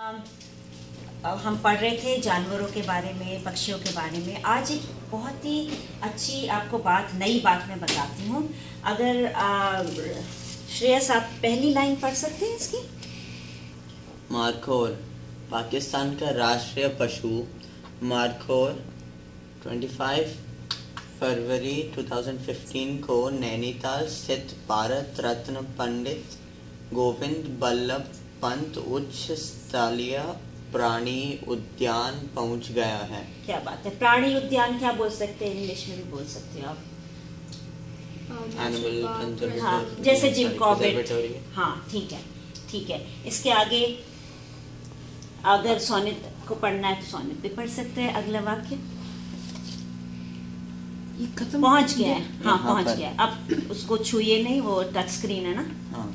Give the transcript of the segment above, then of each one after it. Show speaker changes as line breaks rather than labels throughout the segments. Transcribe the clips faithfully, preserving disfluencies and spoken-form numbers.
हम पढ़ रहे थे जानवरों के बारे में, पक्षियों के बारे में। आज एक बहुत ही अच्छी आपको बात, नई बात मैं बताती हूँ। अगर श्रेयस आप पहली लाइन पढ़ सकते हैं इसकी।
मारखोर पाकिस्तान का राष्ट्रीय पशु मारखोर पच्चीस फरवरी दो हज़ार पंद्रह को नैनीताल स्थित भारत रत्न पंडित गोविंद बल्लभ पंत उच्च स्तरीय प्राणी उद्यान पहुंच गया है।
क्या बात है। प्राणी उद्यान क्या बोल सकते हैं, इंग्लिश में भी बोल सकते हो आप।
एनिमल
हाँ, जैसे जिम कॉर्बेट। हाँ ठीक है, ठीक है। इसके आगे अगर सोनित को पढ़ना है तो सोनित भी पढ़ सकते हैं। अगला वाक्य
ये खत्म
पहुंच गया है। हाँ पहुंच गया है। अब उसको छूइए नहीं, वो टच स्क्रीन है ना।
हाँ।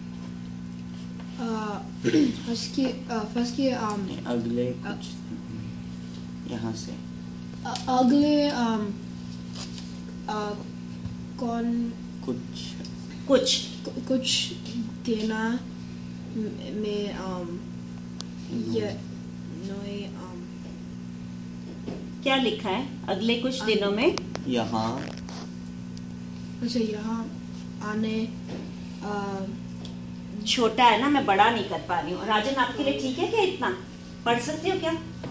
फर्स्ट के फर्स्ट के
अगले कुछ यहाँ से
अगले कौन
कुछ
कुछ
कुछ देना में ये नए
क्या लिखा है अगले कुछ दिनों में।
यहाँ
अच्छा यहाँ आने
छोटा है ना, मैं बड़ा नहीं कर पा रही हूँ। राजन आपके लिए ठीक है क्या, इतना पढ़ सकते हो क्या।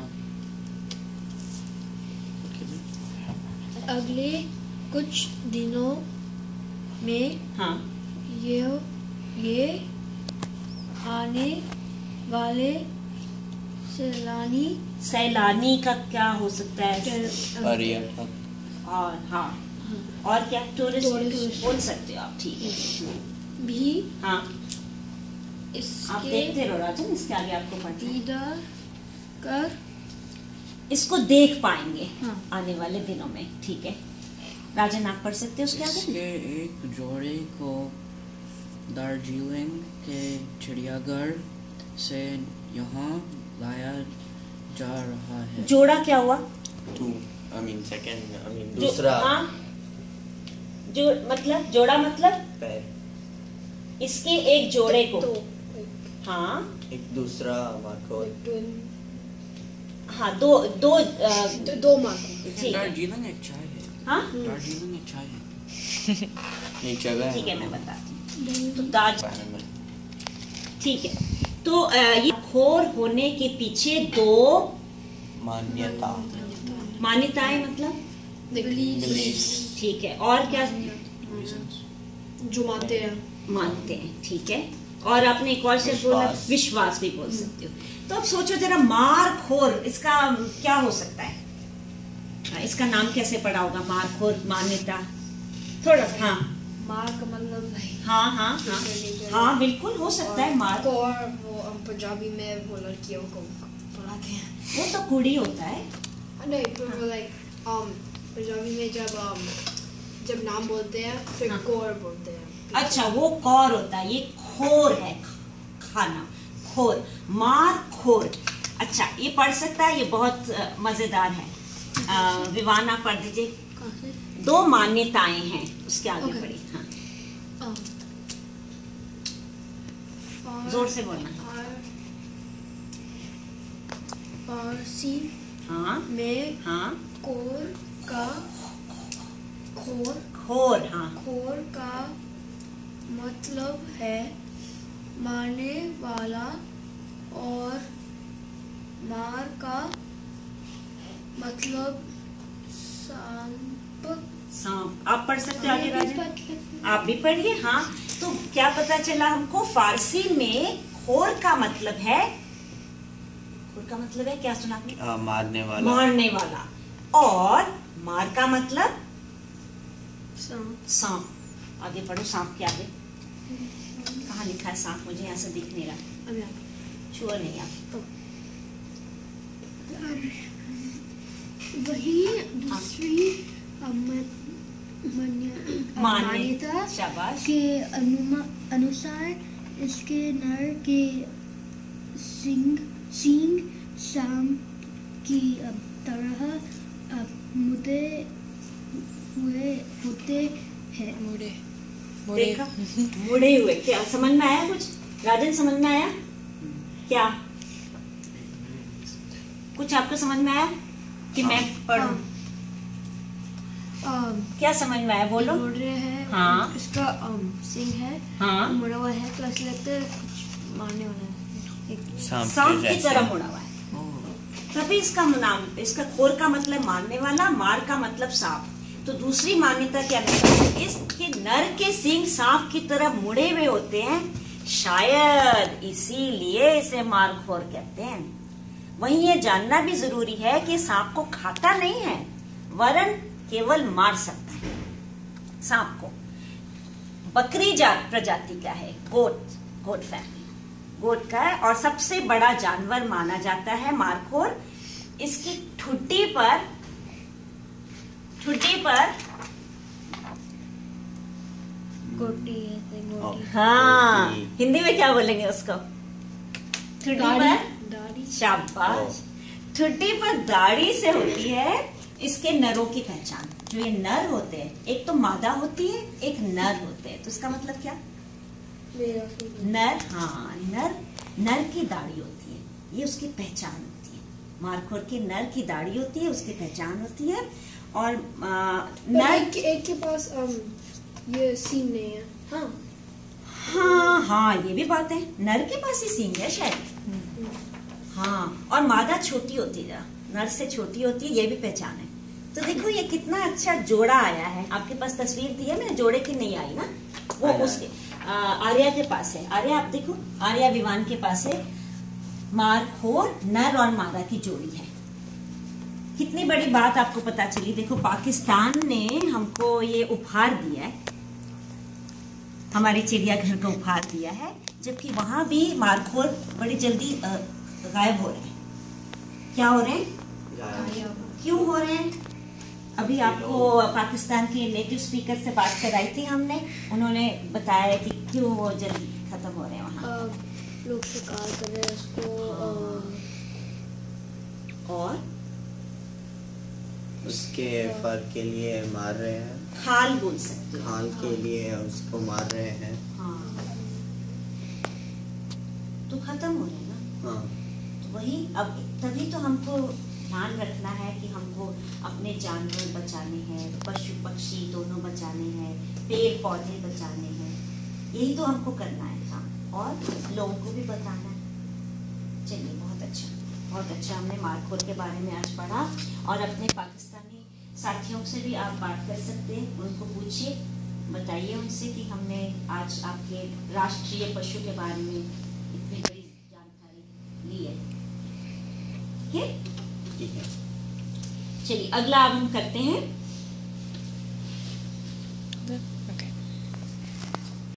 अगले कुछ दिनों में
हाँ
ये ये आने वाले सैलानी
सैलानी का क्या हो सकता है,
पर्यटक।
और हाँ और क्या, टूरिस्ट
टूरिस्ट
बोल सकते हो आप। ठीक है
भी
हाँ,
इसके
आप देखते रहो राजन, इसके आगे आपको पढ़ना है।
दीदार कर
इसको देख पाएंगे
हाँ।
आने वाले दिनों में। ठीक है राजन आप पढ़ सकते हो उसके आगे।
इसके एक जोड़े को दार्जिलिंग के चिड़ियाघर से यहाँ लाया जा रहा है।
जोड़ा क्या हुआ,
two I mean second I mean
जो,
दूसरा।
हाँ जो मतलब जोड़ा मतलब
पैर।
इसके एक जोड़े को
तो
हाँ
एक दूसरा मार्को।
हाँ दो दो अ,
दो, दो मार्को।
ठीक है।
दार्जिलिंग एक चाय है।
हाँ
दार्जिलिंग एक चाय है।
एक जगह
ठीक है मैं बताती हूँ। तो दार्ज
एनिमल।
ठीक है, तो अ, ये खोर होने के पीछे दो
मान्यता
मान्यताएं मतलब
Beliefs।
ठीक है, और क्या
जो मानते हैं
मानते हैं। ठीक है, और आपने एक और शब्द बोला,
विश्वास।
विश्वास भी बोल सकते हो। तो अब सोचो जरा, मार खोर इसका क्या हो सकता है, हाँ, इसका नाम कैसे पड़ा होगा। मार खोर मान्यता थोड़ा सा। हाँ
मार का मतलब
हाँ हाँ हाँ हाँ बिल्कुल हो सकता है मार।
को, और वो हम पंजाबी में वो लड़कियों को बुलाते हैं।
वो तो कुड़ी होता है।
नहीं फिर वो लाइक पंजाबी में जब um, जब नाम बोलते हैं फिर
हाँ।
कौर बोलते हैं।
अच्छा वो कौर होता है, ये खोर है, खाना खोर, मार खोर। अच्छा ये पढ़ सकता है, ये बहुत अ, मजेदार है। अ, विवान आप पढ़ दीजिए। दो मान्यताएं हैं, उसके आगे
Okay.
पढ़ी। हाँ
Um, फार-
जोर से बोलना।
फार- फारसी
हाँ
में
हाँ
कोर का खोर
खोर। हाँ
खोर का मतलब है मारने वाला, और मार का मतलब सांप।
सांप। आप पढ़ सकते हो आगे राजन, आप भी पढ़िए। हाँ तो क्या पता चला हमको, फारसी में खोर का मतलब है, खोर का मतलब है क्या सुना आपने,
आ, मारने वाला।
मारने वाला, और मार का मतलब
सांप।
सांप। आगे पढ़ो, सांप के आगे कहाँ लिखा है सांप, मुझे यहाँ से दिख नहीं रहा।
अब यहाँ
छुआ नहीं आप।
वही दूसरी मान्यता
शाबाश।
के अनुमा- अनुसार इसके नर के सिंग सींग सांप की तरह मुड़े हुए होते हैं।
मुड़े
देखा, मुड़े हुए। क्या समझ में आया कुछ राजन, समझ में आया क्या। कुछ आपको समझ में आया कि मैं पढ़ूं?
um,
क्या समझ में आया बोलो?
बोल रहे हैं
हाँ।
इसका um, सिंग है,
हाँ।
मुड़ा हुआ है, तो ऐसे लगता है कुछ मारने वाला है। एक
सांप
सांप
के
की
जैसे।
तरह मुड़ा हुआ है, तभी इसका नाम, इसका खोर का मतलब मारने वाला, मार का मतलब सांप। तो दूसरी मान्यता क्या है, इसके नर के सींग सांप की तरह मुड़े हुए होते हैं, शायद इसीलिए इसे मारखोर कहते हैं। वहीं ये जानना भी जरूरी है कि सांप को खाता नहीं है, वरन केवल मार सकता है। सांप को बकरी जात प्रजाति का है, गोट, गोट फैमिली, गोट का है, और सबसे बड़ा जानवर माना जाता है मारखोर। इसकी ठुड्डी पर ठुड्डी पर
गोटी है, तो गोटी।
हाँ,
गोटी।
हिंदी में क्या बोलेंगे उसको? ठुड्डी पर,
दाढ़ी।
शाबाश, ठुड्डी पर दाढ़ी से होती है इसके नरों की पहचान। जो ये नर होते हैं, एक तो मादा होती है, एक नर होते हैं, तो इसका मतलब क्या?
मेरा फिर-
नर, हाँ, नर, नर की दाढ़ी होती है, ये उसकी पहचान होती है। मारखोर की नर की दाढ़ी होती है, उसकी पहचान होती है। और आ,
पर
नर,
एक, एक के पास um, ये सीन नहीं है। हाँ,
हाँ हाँ, ये भी बात है, नर के पास ही सींग है शायद। हाँ, और मादा छोटी होती है, नर से छोटी होती है, ये भी पहचान है। तो देखो ये कितना अच्छा जोड़ा आया है। आपके पास तस्वीर दी है मैंने, जोड़े की नहीं आई ना, वो
आया।
उसके आ, आर्या के पास है। आर्या आप देखो, आर्या विवान के पास है मारखोर नर और मादा की जोड़ी है। कितनी बड़ी बात आपको पता चली। देखो पाकिस्तान ने हमको ये उपहार दिया है, हमारे चिड़ियाघर को उपहार दिया है, जबकि वहां भी मारखोर बड़ी जल्दी अ, गायब हो रहे हैं। क्या हो रहे हैं? क्यों हो रहे हैं? अभी आपको पाकिस्तान के नेटिव स्पीकर से बात कराई थी हमने, उन्होंने बताया कि क्यों वो जल्दी खत्म हो रहे हैं वहाँ।
uh, लोग शिकार कर रहे हैं उसको। um,
और
उसके फर के लिए मार रहे हैं,
खाल बोल सकते हो।
खाल के लिए उसको मार रहे हैं।
हाँ, तो खत्म हो रहे हैं ना।
हाँ,
तो वही, अब तभी तो हमको ध्यान रखना है कि हमको अपने जानवर बचाने हैं, पशु पक्षी दोनों बचाने हैं, पेड़ पौधे बचाने हैं। यही तो हमको करना है काम, और लोगों को भी बताना है। चलिए, बहुत अच्छा, बहुत अच्छा हमने मारखोर के बारे में आज पढ़ा। और अपने पाकिस्तानी साथियों से भी आप बात कर सकते हैं, उनको पूछिए, बताइए उनसे कि हमने आज आपके राष्ट्रीय पशु के बारे में इतनी बड़ी जानकारी ली है। ठीक है,
ठीक है।
चलिए अगला अब हम करते हैं।
Okay.